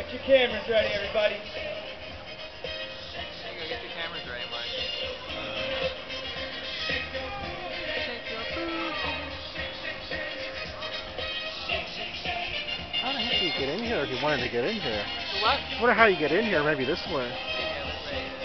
Get your cameras ready, everybody. There you go, get your cameras ready, Mike. How the heck do you get in here if you wanted to get in here? What? I wonder how you get in here, maybe this way. Yeah, this way.